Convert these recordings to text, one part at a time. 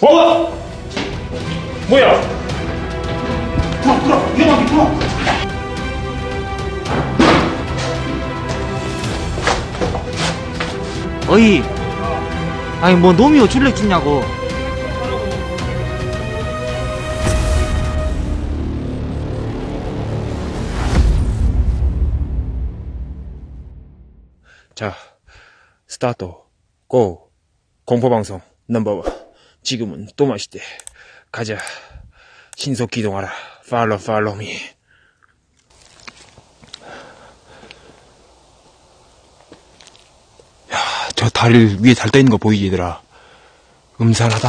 어? 뭐야? 들어, 위험하게 들어. 어이, 아니 뭐 놈이요 줄래 찍냐고. 자, 스타트, 고. 공포방송 넘버원. 지금은 또 맛있대. 가자. 신속 기동하라. 팔로우 미. 야, 저 다리 위에 달 떠있는 거 보이지, 얘들아? 음산하다.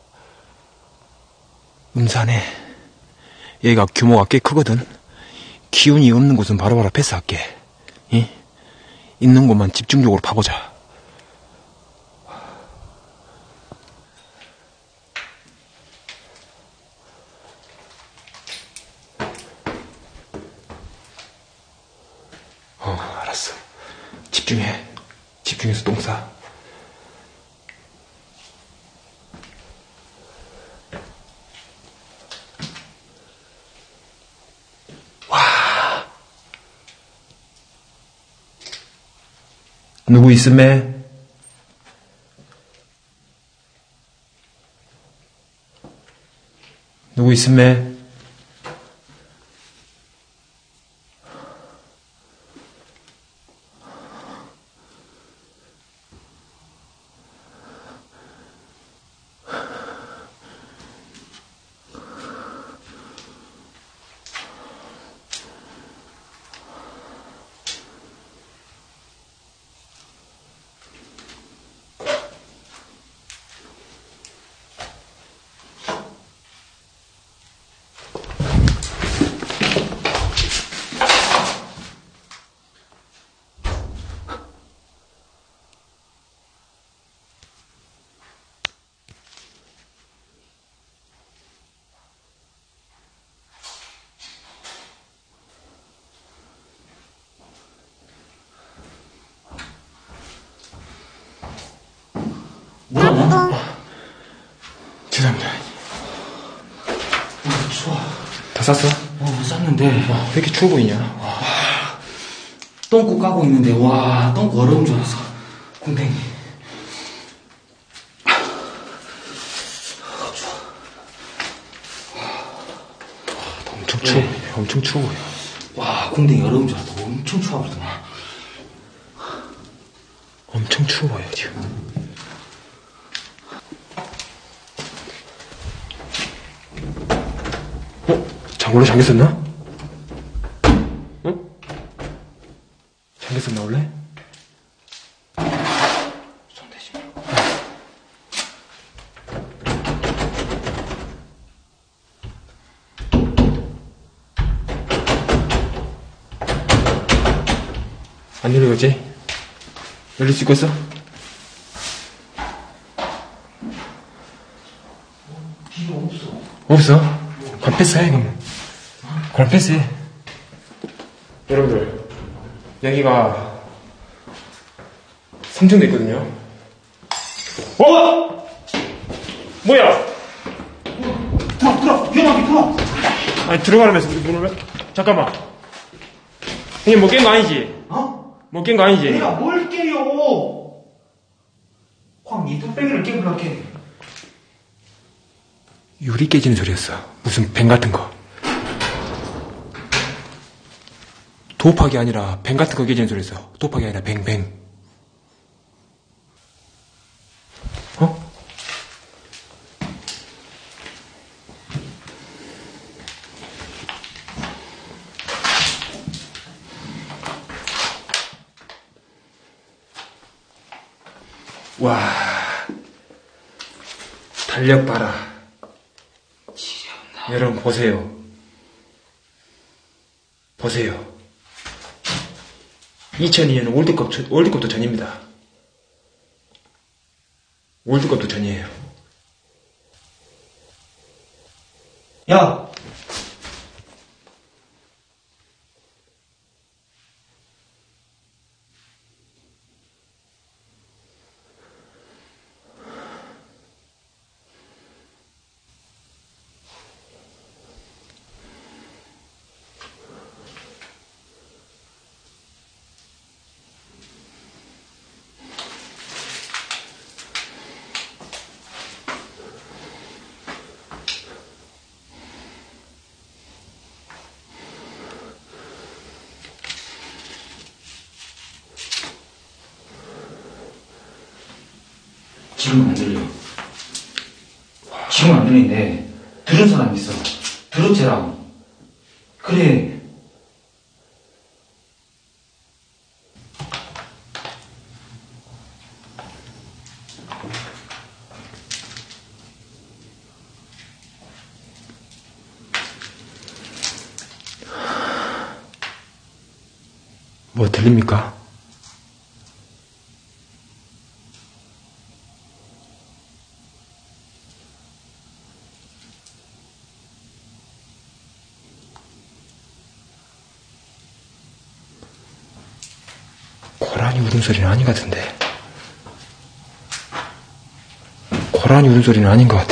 음산해. 얘가 규모가 꽤 크거든. 기운이 없는 곳은 바로바로 패스할게. 이? 있는 곳만 집중적으로 파보자. 알았어. 집중해. 집중해서 똥 싸. 와. 누구 있음매? 누구 있음매? 뭐라냐? 죄송합니다. 추워. 다 쌌어? 쌌는데. 왜 이렇게 추워 보이냐? 똥꼬 까고 있는데, 와, 똥꼬 얼어온 줄 알았어. 공댕이. 엄청 추워 보이네. 엄청 추워 보여. 와, 공댕이 얼어온 줄 알았어. 엄청 추워 보이더만. 엄청 추워 보여, 지금. 장골로 잠겼었나? 응? 잠겼었나, 원래? 손 대지 마. 안 열리겠지? 열릴 수 있겠어? 필요 없어. 없어? 그럼 패스해, 그럼. 그럼 패스해. 여러분들, 여기가 3층도 있거든요. 어? 뭐야? 들어, 위험하게 들어. 아니, 들어가라면서 문을 왜? 잠깐만. 형님, 뭐 깬 거 아니지? 뭐 깬 거 아니지? 내가 뭘 깨요? 확, 니 뚝배기를 깨물라 캐. 유리 깨지는 소리였어. 무슨 뱀 같은 거. 도박이 아니라 뱀 같은 거 깨지는 소리였어. 도박이 아니라 뱅뱅. 어? 와, 달력 봐라. 여러분 보세요. 보세요. 2002년 월드컵도 전입니다. 월드컵도 전이에요. 야! 지금은 안 들려. 지금 안 들리는데 들은 사람 있어. 들었지라. 그래. 뭐 들립니까? 고라니 울음소리는 아닌 것 같은데. 고라니 울음소리는 아닌 것 같아.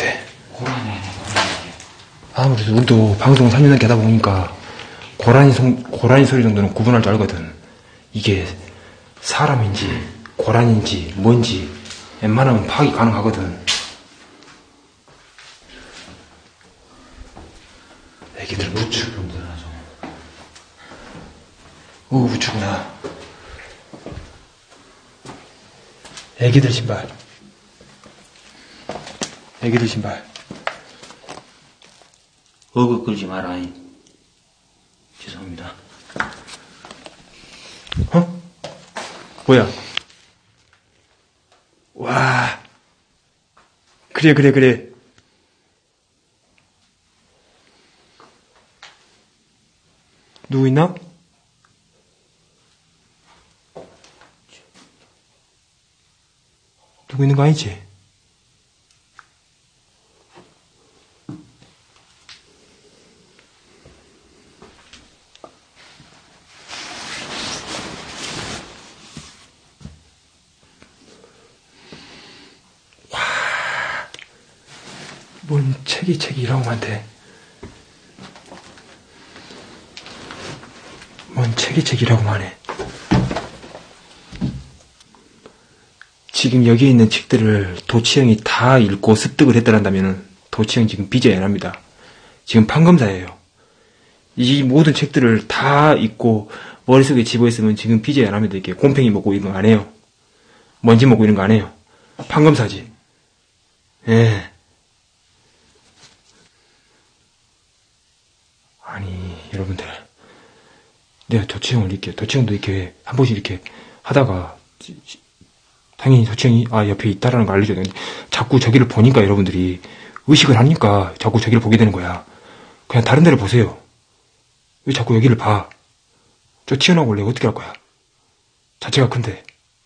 아무래도 우리도 방송 3년 넘게 하다 보니까 고라니 소리 정도는 구분할 줄 알거든. 이게 사람인지 고라니인지 뭔지 웬만하면 파악이 가능하거든. 애기들 우측. 오, 우측구나. 애기들 신발. 애기들 신발. 어그 끌지 마라. 죄송합니다. 어? 뭐야? 와. 그래. 누구 있나? 누구 있는 거 아니지? 뭔 책이 이라고만 한데. 뭔 책이 이라고만 해. 지금 여기에 있는 책들을 도치형이 다 읽고 습득을 했다란다면 도치형 지금 빚어야 합니다. 지금 판검사예요. 이 모든 책들을 다 읽고 머릿속에 집어있으면 지금 빚어야 합니다. 이렇게 곰팡이 먹고 이런 거 안 해요. 먼지 먹고 이런 거 안 해요. 판검사지. 예. 아니, 여러분들. 내가 도치형을 이렇게, 도치형도 이렇게 한 번씩 이렇게 하다가 당연히 도치형이 옆에 있다라는 걸 알려줘야 되는데 자꾸 저기를 보니까 여러분들이 의식을 하니까 자꾸 저기를 보게 되는 거야. 그냥 다른 데를 보세요. 왜 자꾸 여기를 봐? 저 튀어나오고 원래 어떻게 할 거야? 자체가 큰데.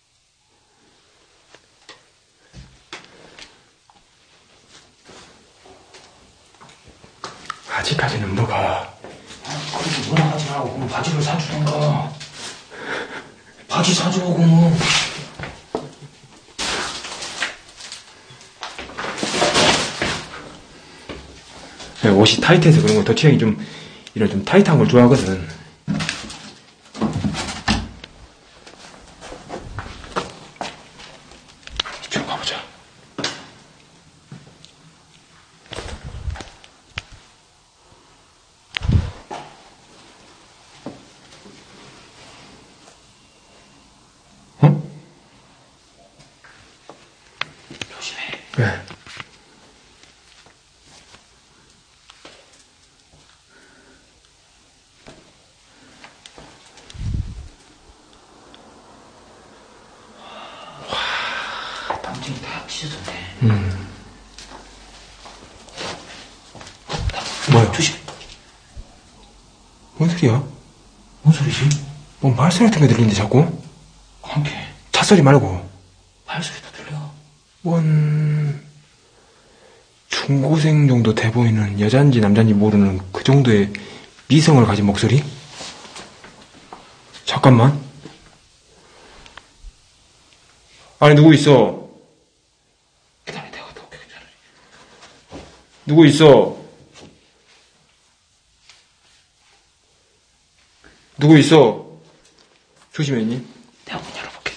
아직까지는 뭐가. 그래서 뭐라 하지 말고 그럼 바지를 사주던가. 바지 사주고 그러면. 옷이 타이트해서 그런 거 도치형이 좀 이런 좀 타이트한 걸 좋아하거든. 이쪽으로 가보자. 어? 조심해. 왜? 당장이 다 찢어졌네. 뭐야? 조심해. 뭔 소리야? 뭔 소리지? 뭐 말소리 같은 게 들리는데 자꾸? 관계. 찻소리 말고. 발소리도 들려. 뭔 중고생 정도 돼 보이는 여잔지 남잔지 모르는 그 정도의 미성을 가진 목소리? 잠깐만. 아니 누구 있어? 기다려, 내가 갔다 올게. 기다려. 누구 있어? 누구 있어? 조심해, 니. 내가 문 열어볼게.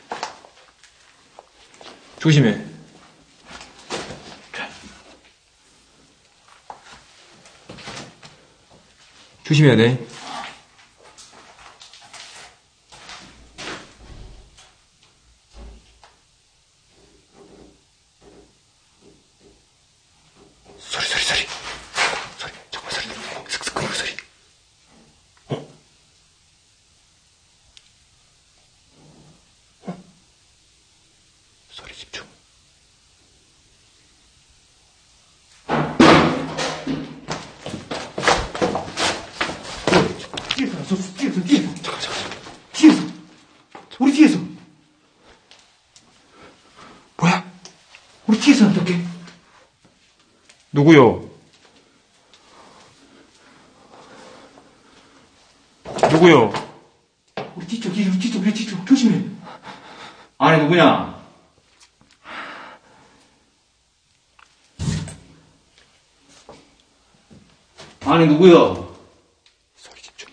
조심해. 조심해야 돼. 소리. 잠깐만, 소리. 슥슥 거리는 소리. 소리 집중. 뒤에서. 잠깐. 뒤에서. 우리 뒤에서. 뭐야? 우리 뒤에서 어떡해? 누구요? 누구요? 우리 뒤쪽. 조심해. 아니, 누구냐? 아니, 누구야? 소리 집중.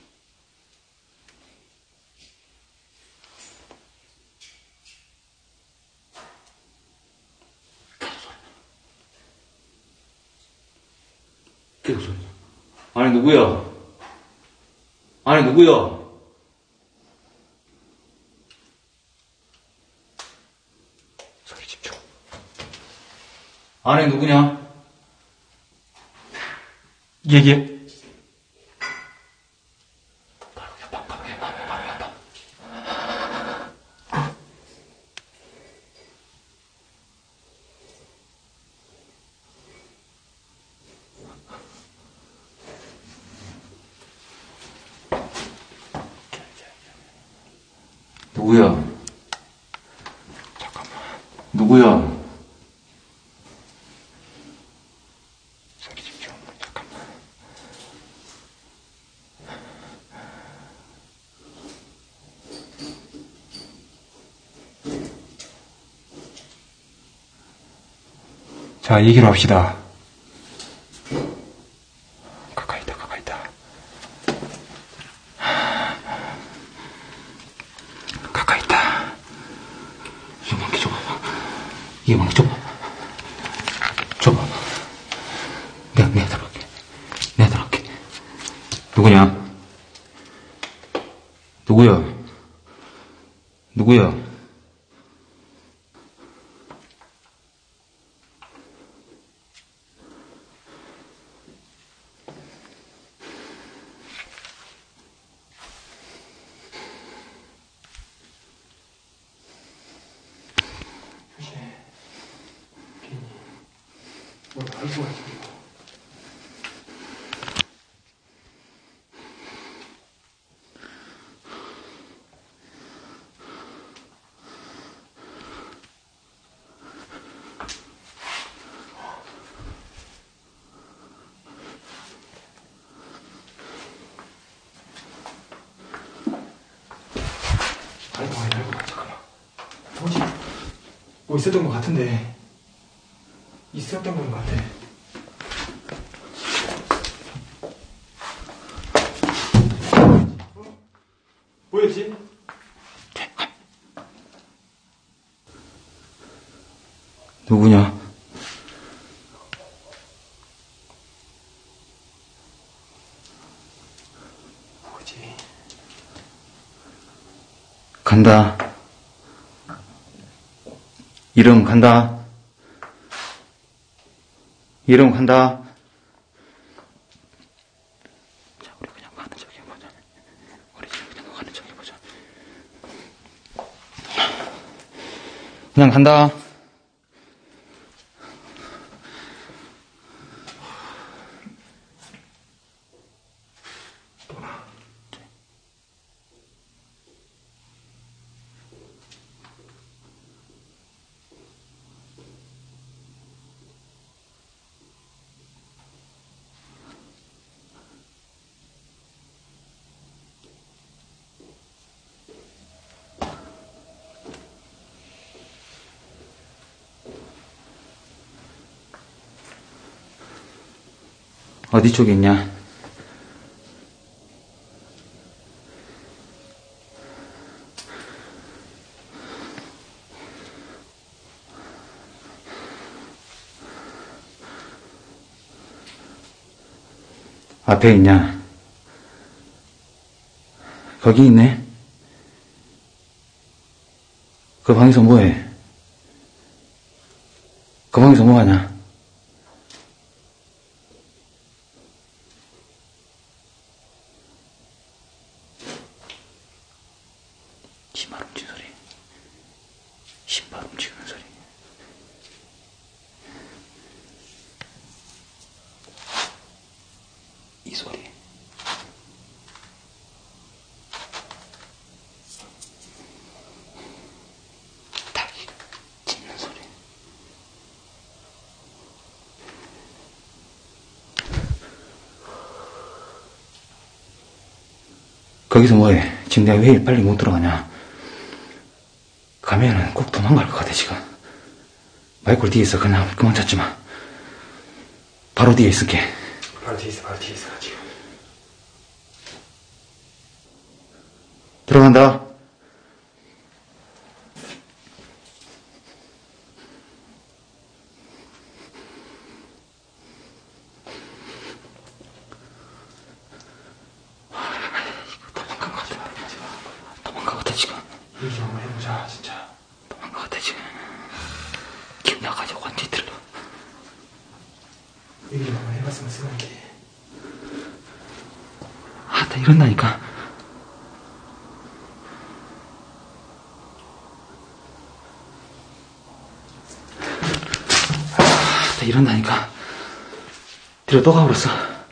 계속 소리. 아니, 누구야? 아니, 누구야? 소리 집중. 아니, 누구냐? 얘기해. 누구야? 잠깐만. 누구야? 소리 집중. 잠깐만. 자, 얘기로 합시다. 가까이 있다. 가까이 있다. 이만큼 줘봐. 이만큼 줘봐. 줘봐. 내가 들어갈게. 누구냐? 누구야? 뭘 알고 가지고. 알고 가. 잠깐만. 뭐지? 뭐 있었던 것 같은데. 있었던 것 같아. 뭐였지? 누구냐? 뭐지? 간다. 이름 간다. 자, 우리 그냥 가는 척 해보자. 그냥 간다. 어디 쪽에 있냐? 앞에 있냐? 거기 있네? 그 방에서 뭐해? 그 방에서 뭐하냐? 신발 훔치는 소리. 신발 훔치는 소리. 이 소리. 닭이 짖는 소리. 거기서 뭐해? 지금 내가 왜 빨리 못 들어가냐? 가면은 꼭 도망갈 것 같아, 지금. 마이콜 뒤에 있어. 그냥 그만 찾지 마. 바로 뒤에 있을게. 바로 뒤에 있어, 지금. 들어간다. 도망간 것 같아, 지금. 얘기 좀 한번 해보자, 진짜. 도망간 것 같아, 지금. 기분 나가지고 완전히 들려. 얘기 좀 한번 해봤으면 쓰는데. 아, 나 이런다니까. 나 이런다니까. 뒤로 또 가버렸어.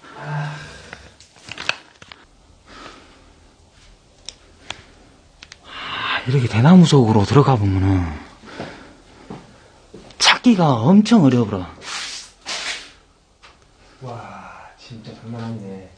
이렇게 대나무 속으로 들어가 보면은 찾기가 엄청 어려워. 와, 진짜 장난 아니네.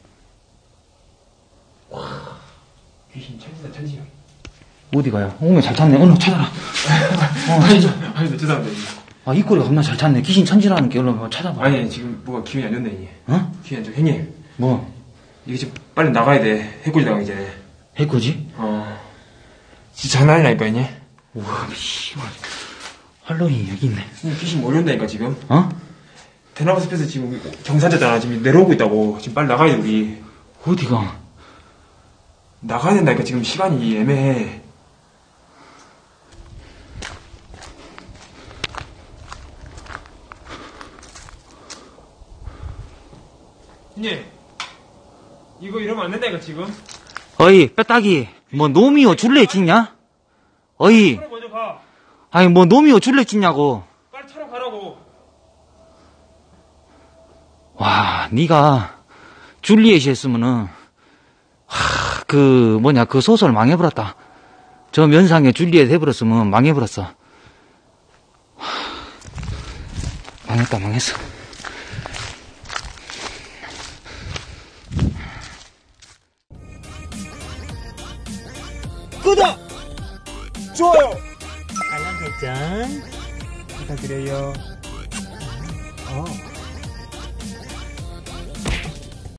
와, 귀신 천지다, 천지. 어디 가요? 오면 잘 찾네. 얼른 찾아라. 아니, 죄송합니다. 아, 이 꼴이 겁나 잘 찾네. 귀신 천지라는 게 얼른 찾아봐. 아니, 지금 뭐가 기분이 안 좋네, 이게. 어? 기분이 안 좋아. 형님, 뭐? 이게 지금 빨리 나가야 돼. 해코지 나가기 전에. 해코지? 진짜 장난 아니라니까, 형님. 우와, 씨발. 할로윈 여기 있네. 귀신 몰려온다니까, 지금. 어? 대나무 숲에서 지금 경사자잖아. 지금 내려오고 있다고. 지금 빨리 나가야 돼, 우리. 어디가? 나가야 된다니까, 지금 시간이 애매해. 형님, 이거 이러면 안 된다니까, 지금. 어이, 뼈따기. 뭐, 노미오 줄래 찢냐? 어이, 차로 먼저 가. 아니, 뭐, 노미오 줄래 찢냐고. 빨리 차로 가라고. 와, 니가, 줄리엣이 했으면은, 그 소설 망해버렸다. 저 면상에 줄리엣 해버렸으면 망해버렸어. 망했다, 망했어. 구독! 좋아요! 알람 설정. 부탁드려요.